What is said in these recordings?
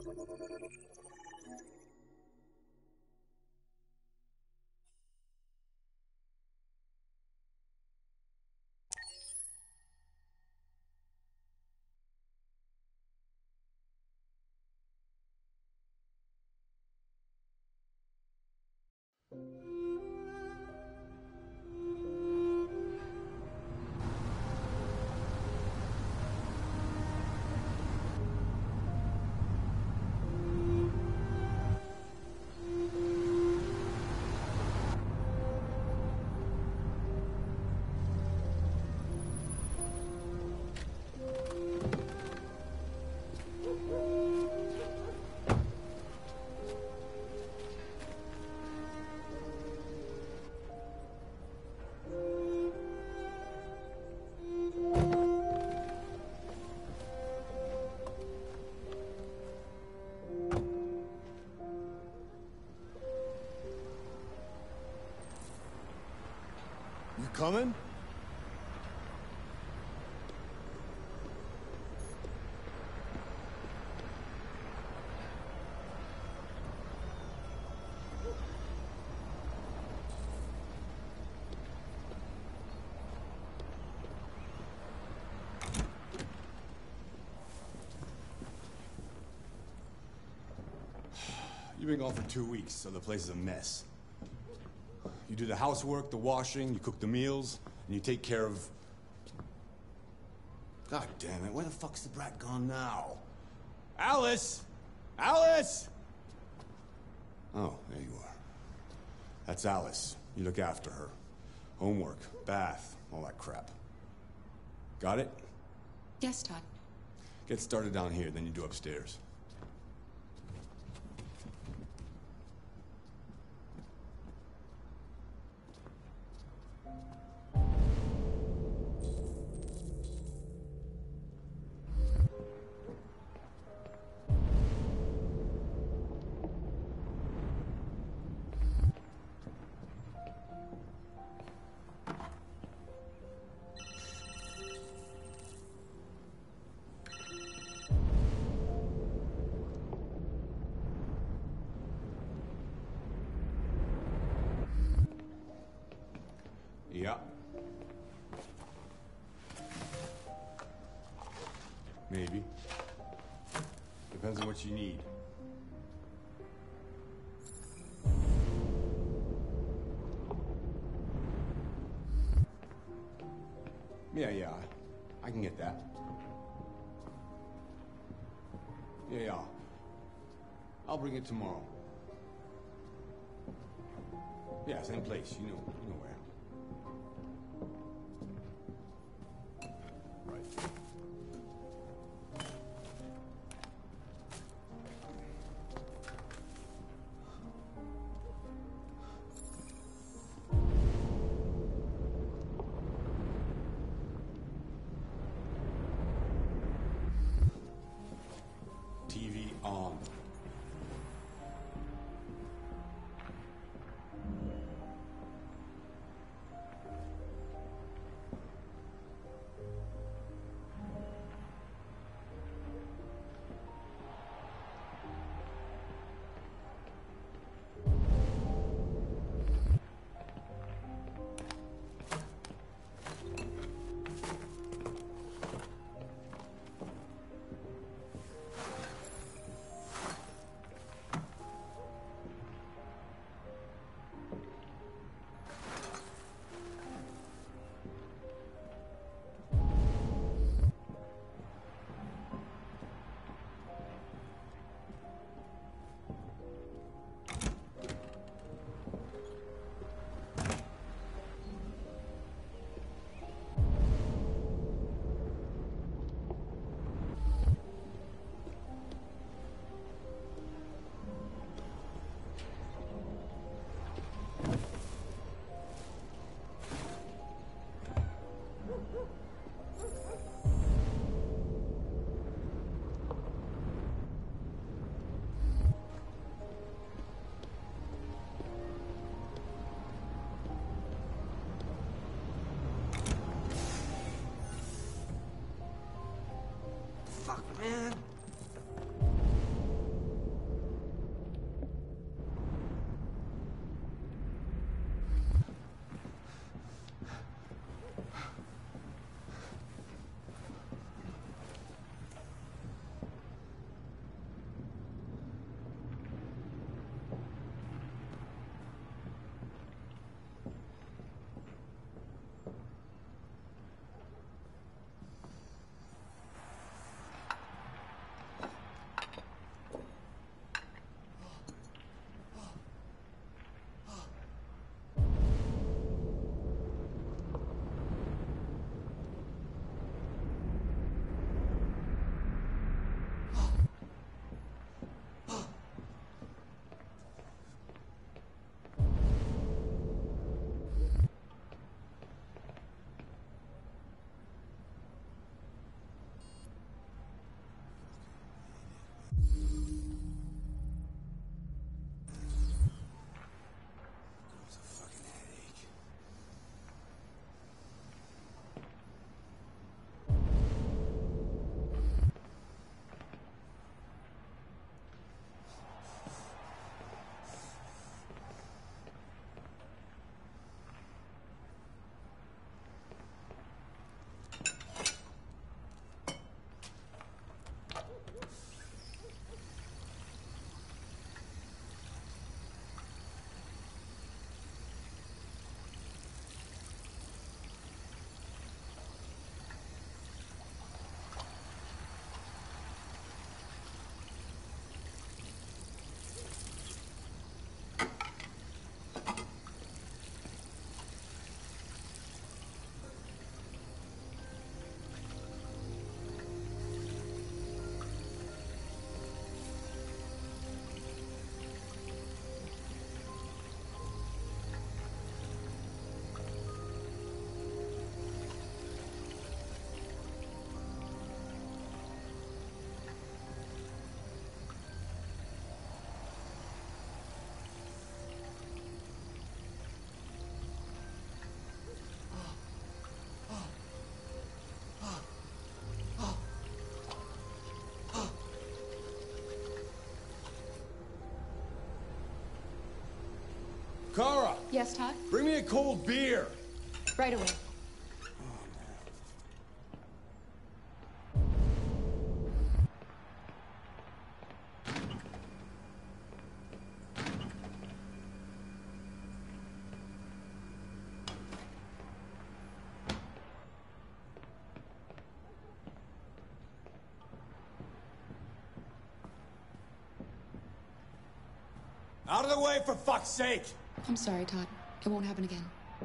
You coming? You've been gone for 2 weeks, so the place is a mess. You do the housework, the washing, you cook the meals, and you take care of... God damn it, where the fuck's the brat gone now? Alice! Alice! Oh, there you are. That's Alice. You look after her. Homework, bath, all that crap. Got it? Yes, Todd. Get started down here, then you do upstairs. Yeah. Maybe. Depends on what you need. Yeah, I can get that. Yeah. I'll bring it tomorrow. Yeah, same place. You know where. TV on. Kara! Yes, Todd? Bring me a cold beer! Right away. Out of the way, for fuck's sake! I'm sorry, Todd. It won't happen again.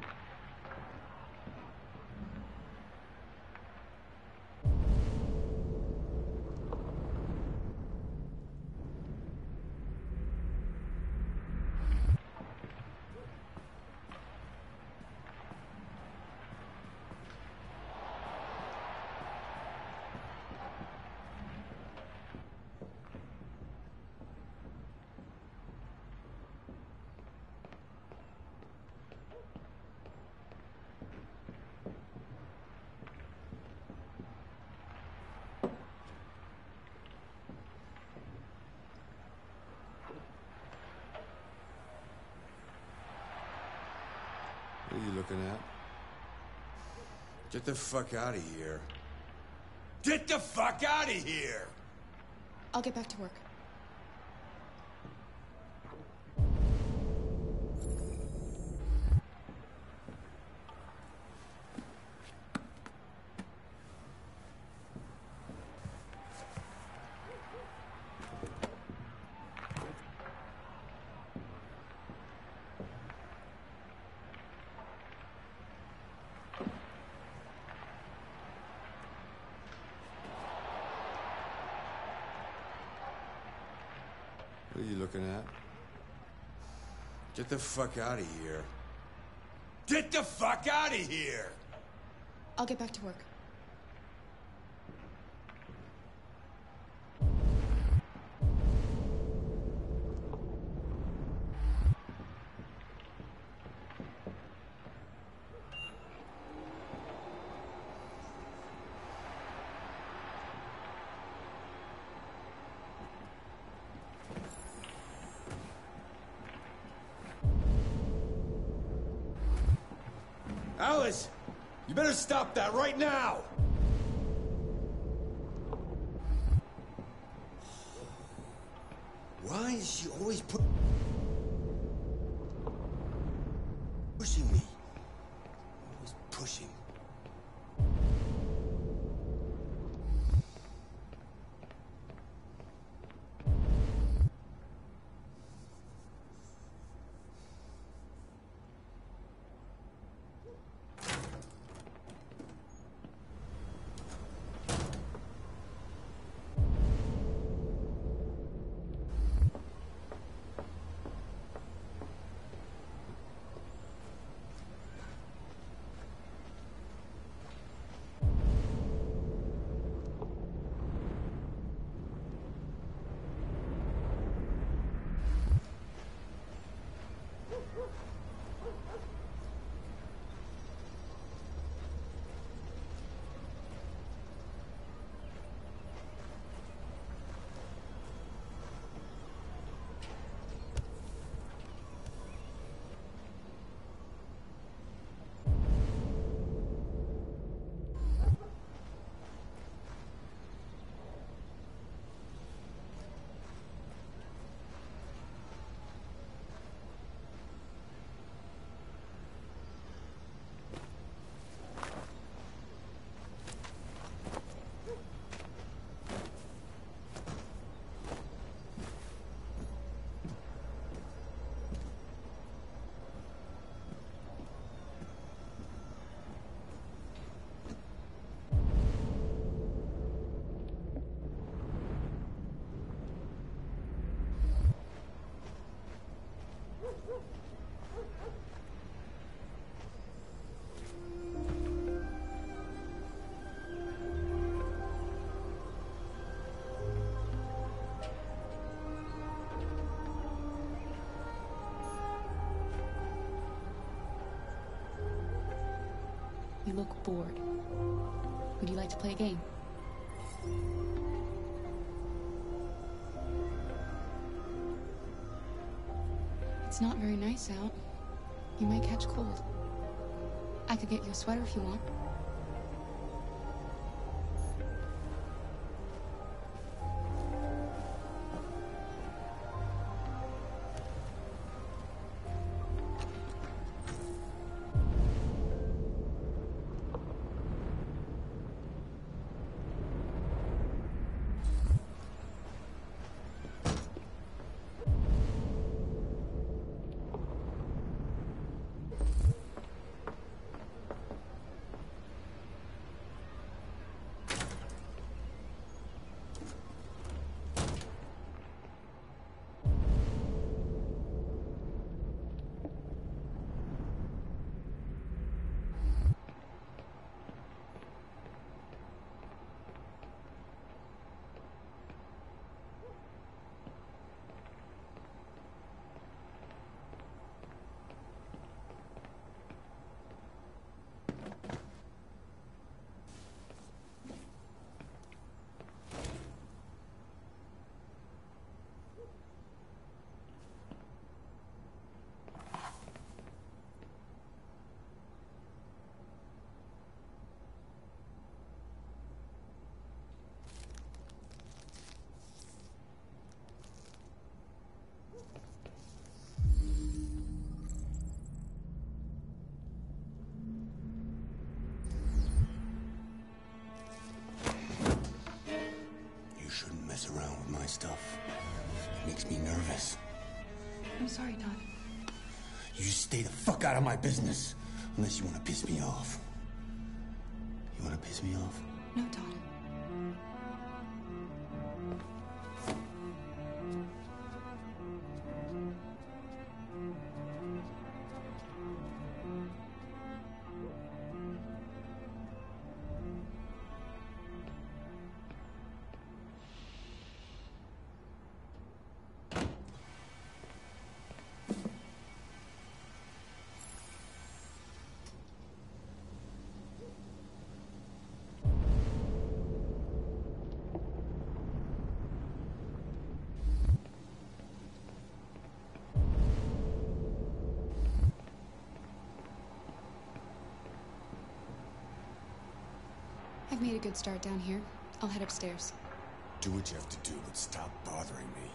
What are you looking at? Get the fuck out of here. Get the fuck out of here! I'll get back to work. What are you looking at? Get the fuck out of here. Get the fuck out of here! I'll get back to work. Alice! You better stop that right now! Why is she always pushing me? Always pushing. You look bored. Would you like to play a game? It's not very nice out. You might catch cold. I could get you a sweater if you want. Mess around with my stuff. It makes me nervous. I'm sorry, Todd. You just stay the fuck out of my business. Unless you want to piss me off. You want to piss me off? No, Todd. I've made a good start down here. I'll head upstairs. Do what you have to do, but stop bothering me.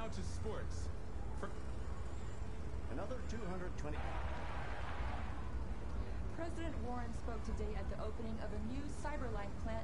to sports. Another 220. President Warren spoke today at the opening of a new cyberlife plant.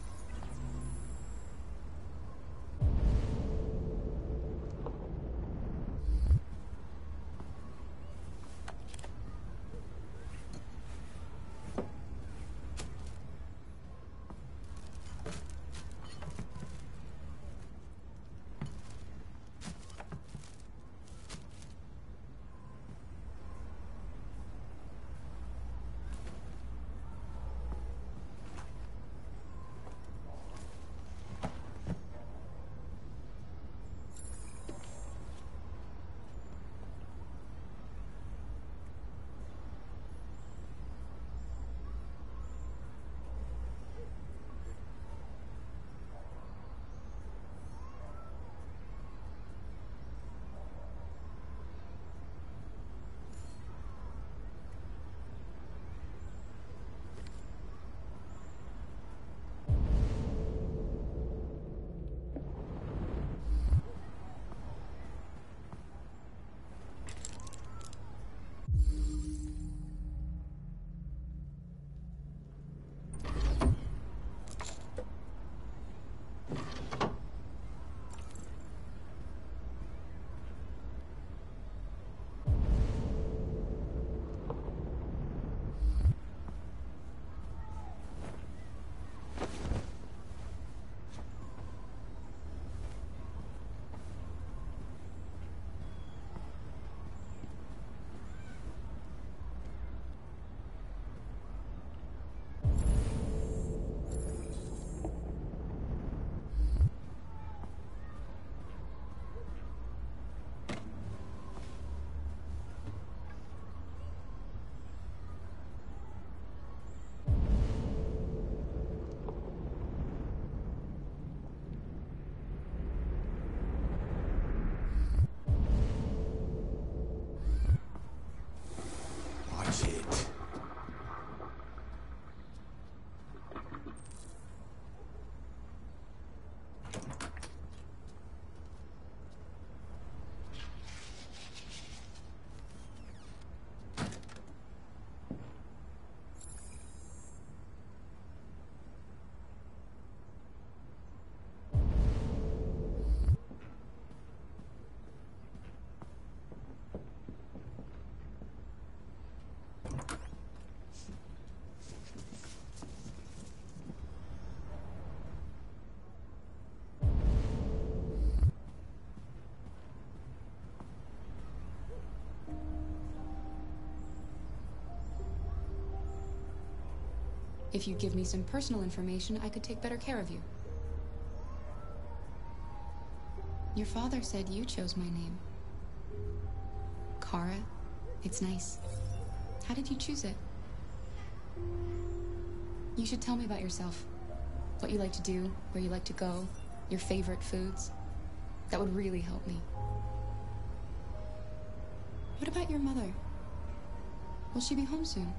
Watch it. If you give me some personal information, I could take better care of you. Your father said you chose my name. Kara, it's nice. How did you choose it? You should tell me about yourself. What you like to do, where you like to go, your favorite foods. That would really help me. What about your mother? Will she be home soon?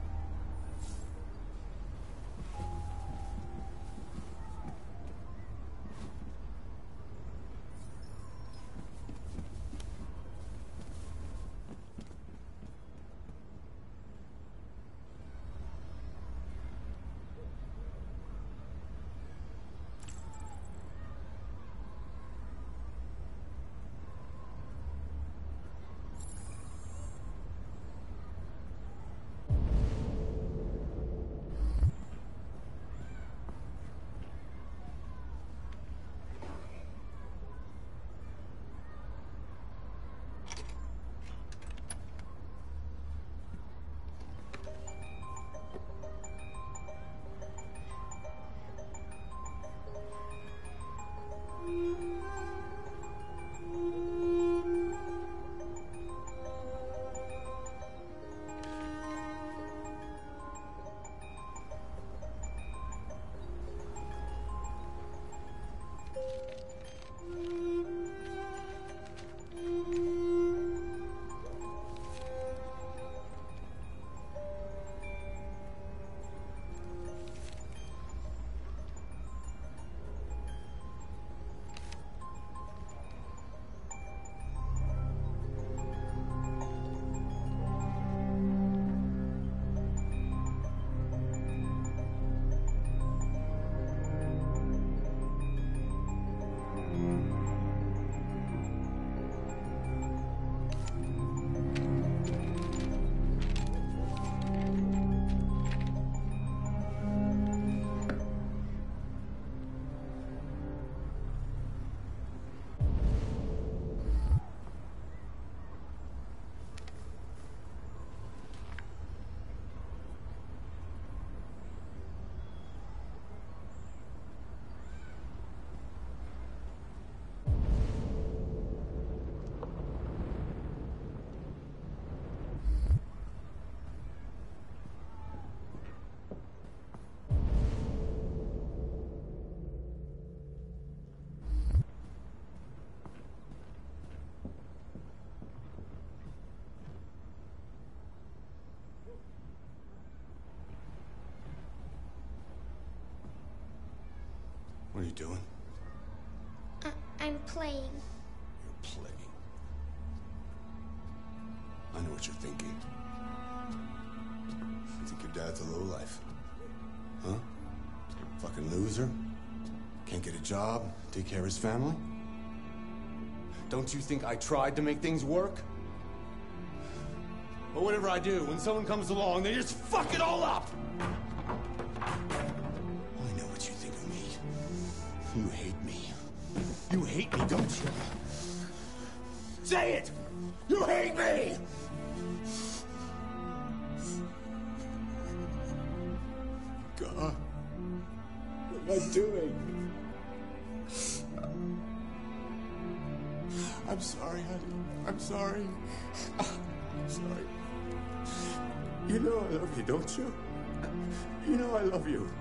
What are you doing? I'm playing. You're playing. I know what you're thinking. You think your dad's a lowlife? Huh? Fucking loser? Can't get a job, take care of his family? Don't you think I tried to make things work? But whatever I do, when someone comes along, they just fuck it all up! I know what you think of me. You hate me. You hate me, don't you? Say it! You hate me! God, what am I doing? I'm sorry, honey. I'm sorry. I'm sorry. You know I love you, don't you? You know I love you.